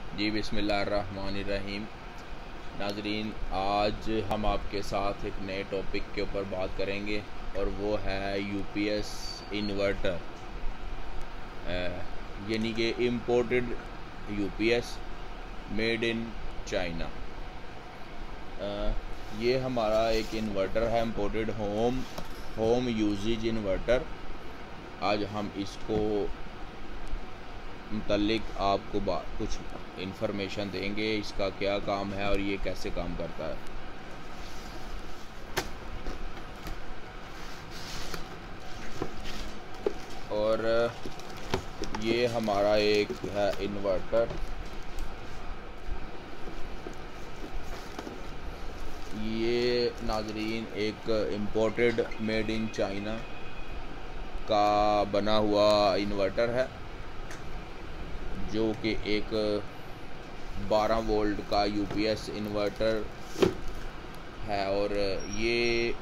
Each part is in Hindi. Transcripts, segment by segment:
जी बिस्मिल्लाहिर्रहमानिर्रहीम। नाजरीन, आज हम आपके साथ एक नए टॉपिक के ऊपर बात करेंगे और वो है यूपीएस इन्वर्टर, यानी कि imported UPS made in China. ये हमारा एक इन्वर्टर है, इम्पोर्टेड होम यूजेज इन्वर्टर। आज हम इसको मुतल्लिक आपको कुछ इन्फॉर्मेशन देंगे, इसका क्या काम है और ये कैसे काम करता है। और ये हमारा एक है इन्वर्टर। ये नाजरीन एक इम्पोर्टेड मेड इन चाइना का बना हुआ इन्वर्टर है, जो कि एक 12 वोल्ट का यूपीएस इन्वर्टर है। और ये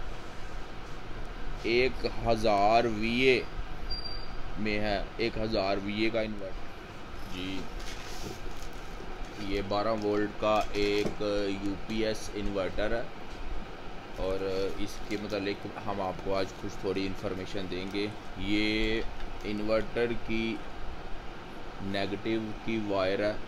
1000 वीए में है, 1000 वीए का इन्वर्टर जी। ये 12 वोल्ट का एक यूपीएस इन्वर्टर है और इसके मतलब हम आपको आज कुछ थोड़ी इन्फॉर्मेशन देंगे। ये इन्वर्टर की नेगेटिव की वायर है,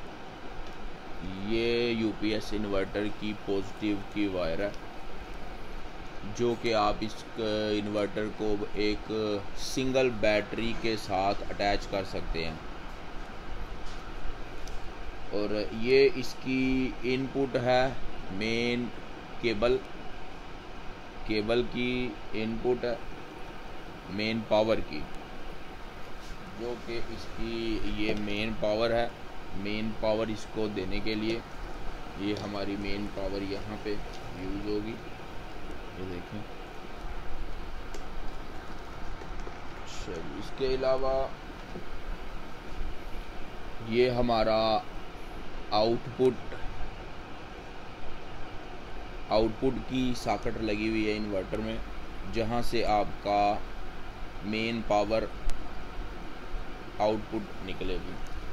ये यूपीएस इन्वर्टर की पॉजिटिव की वायर है, जो कि आप इस इन्वर्टर को एक सिंगल बैटरी के साथ अटैच कर सकते हैं। और ये इसकी इनपुट है मेन केबल की इनपुट है मेन पावर की, जो कि इसकी ये मेन पावर है। मेन पावर इसको देने के लिए ये हमारी मेन पावर यहाँ पे यूज़ होगी, ये देखें। चलिए, इसके अलावा ये हमारा आउटपुट की सॉकेट लगी हुई है इन्वर्टर में, जहाँ से आपका मेन पावर आउटपुट निकलेगी।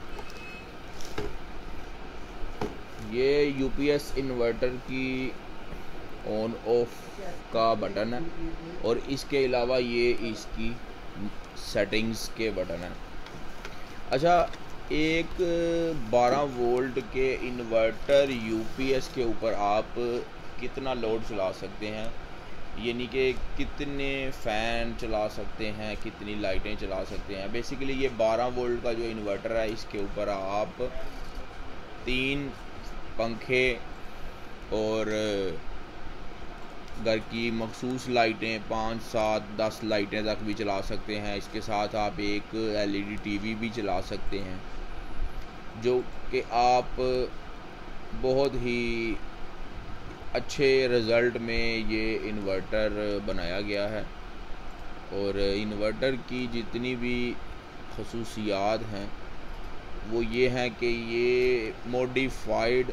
ये यूपीएस इन्वर्टर की ऑन ऑफ का बटन है और इसके अलावा ये इसकी सेटिंग्स के बटन है। अच्छा, एक 12 वोल्ट के इन्वर्टर यूपीएस के ऊपर आप कितना लोड चला सकते हैं, यानी कि कितने फ़ैन चला सकते हैं, कितनी लाइटें चला सकते हैं। बेसिकली ये 12 वोल्ट का जो इन्वर्टर है, इसके ऊपर आप 3 पंखे और घर की मखसूस लाइटें 5, 7, 10 लाइटें तक भी चला सकते हैं। इसके साथ आप एक एलईडी टीवी भी चला सकते हैं, जो कि आप बहुत ही अच्छे रिज़ल्ट में ये इन्वर्टर बनाया गया है। और इन्वर्टर की जितनी भी खसूसियात हैं वो ये हैं कि ये मॉडिफाइड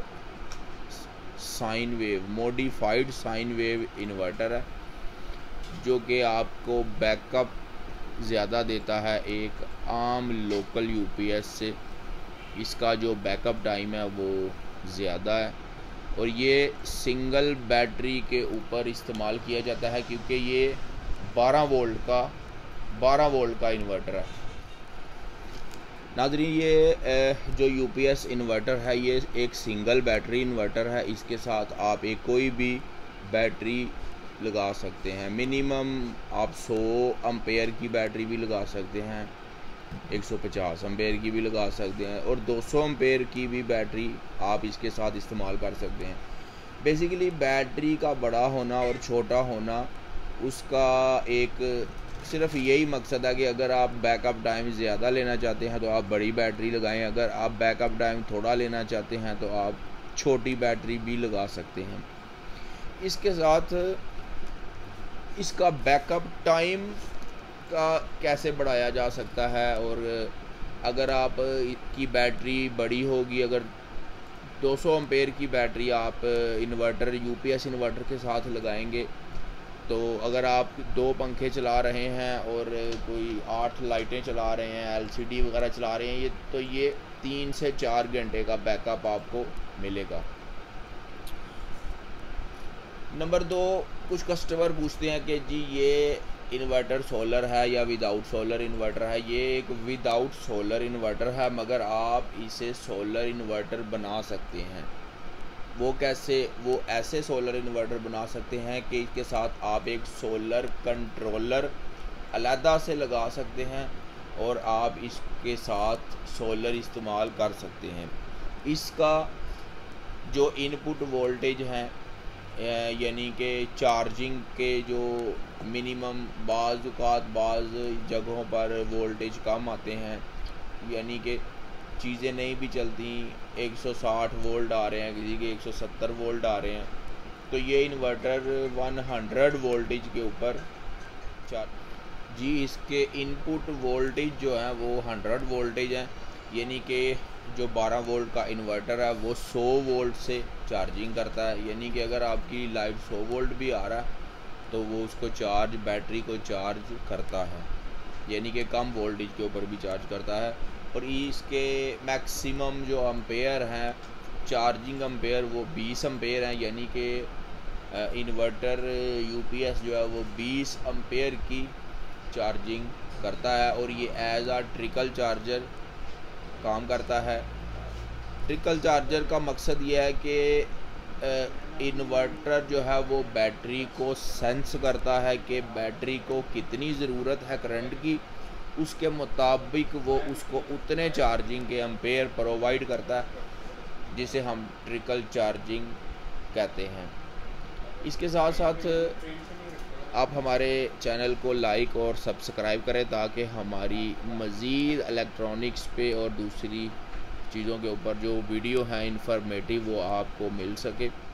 साइन वेव इन्वर्टर है, जो कि आपको बैकअप ज़्यादा देता है एक आम लोकल यूपीएस से। इसका जो बैकअप टाइम है वो ज़्यादा है और ये सिंगल बैटरी के ऊपर इस्तेमाल किया जाता है, क्योंकि ये 12 वोल्ट का इन्वर्टर है। नाज़रीन, ये जो यूपीएस इन्वर्टर है ये एक सिंगल बैटरी इन्वर्टर है। इसके साथ आप एक कोई भी बैटरी लगा सकते हैं। मिनिमम आप 100 एम्पेयर की बैटरी भी लगा सकते हैं, 150 एम्पेयर की भी लगा सकते हैं और 200 एम्पेयर की भी बैटरी आप इसके साथ इस्तेमाल कर सकते हैं। बेसिकली बैटरी का बड़ा होना और छोटा होना, उसका एक सिर्फ यही मकसद है कि अगर आप बैकअप टाइम ज़्यादा लेना चाहते हैं तो आप बड़ी बैटरी लगाएं, अगर आप बैकअप टाइम थोड़ा लेना चाहते हैं तो आप छोटी बैटरी भी लगा सकते हैं। इसके साथ इसका बैकअप टाइम का कैसे बढ़ाया जा सकता है, और अगर आप की बैटरी बड़ी होगी, अगर 200 एम्पेयर की बैटरी आप इन्वर्टर यूपीएस इन्वर्टर के साथ लगाएंगे, तो अगर आप 2 पंखे चला रहे हैं और कोई 8 लाइटें चला रहे हैं, एलसीडी वगैरह चला रहे हैं, तो ये 3 से 4 घंटे का बैकअप आपको मिलेगा। नंबर 2, कुछ कस्टमर पूछते हैं कि जी ये इन्वर्टर सोलर है या विदाउट सोलर इन्वर्टर है। ये एक विदाउट सोलर इन्वर्टर है, मगर आप इसे सोलर इन्वर्टर बना सकते हैं। वो कैसे? वो ऐसे सोलर इन्वर्टर बना सकते हैं कि इसके साथ आप एक सोलर कंट्रोलर अलहदा से लगा सकते हैं और आप इसके साथ सोलर इस्तेमाल कर सकते हैं। इसका जो इनपुट वोल्टेज है, यानी कि चार्जिंग के जो मिनिमम बाज़ जगहों पर वोल्टेज कम आते हैं, यानी कि चीज़ें नहीं भी चलती, 160 वोल्ट आ रहे हैं, किसी के 170 वोल्ट आ रहे हैं, तो ये इन्वर्टर 100 वोल्टेज के ऊपर जी इसके इनपुट वोल्टेज जो है वो 100 वोल्टेज है, यानी कि जो 12 वोल्ट का इन्वर्टर है वो 100 वोल्ट से चार्जिंग करता है। यानी कि अगर आपकी लाइट 100 वोल्ट भी आ रहा है तो वो उसको बैटरी को चार्ज करता है, यानी कि कम वोल्टेज के ऊपर भी चार्ज करता है। और इसके मैक्सिमम जो अम्पेयर हैं, चार्जिंग अम्पेयर, वो 20 अम्पेयर हैं, यानी कि इन्वर्टर यूपीएस जो है वो 20 अम्पेयर की चार्जिंग करता है और ये एज आ ट्रिकल चार्जर काम करता है। ट्रिकल चार्जर का मकसद ये है कि इन्वर्टर जो है वो बैटरी को सेंस करता है कि बैटरी को कितनी ज़रूरत है करंट की, उसके मुताबिक वो उसको उतने चार्जिंग के एम्पेयर प्रोवाइड करता है, जिसे हम ट्रिकल चार्जिंग कहते हैं। इसके साथ साथ आप हमारे चैनल को लाइक और सब्सक्राइब करें ताकि हमारी मज़ीद इलेक्ट्रॉनिक्स पे और दूसरी चीज़ों के ऊपर जो वीडियो हैं इंफॉर्मेटिव वो आपको मिल सके।